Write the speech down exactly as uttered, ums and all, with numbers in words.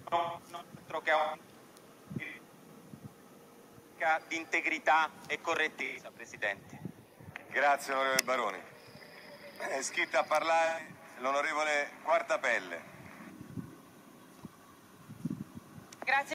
nostro che ha un di integrità e correttezza, Presidente. Grazie, onorevole Baroni. È iscritta a parlare l'onorevole Quartapelle.